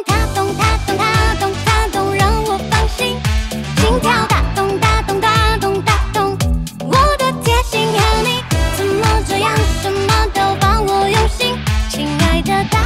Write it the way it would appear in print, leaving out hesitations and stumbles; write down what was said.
它动它动它动它动，让我放心。心跳哒咚哒咚哒咚哒咚，我的贴心和你怎么这样，什么都帮我用心，亲爱的大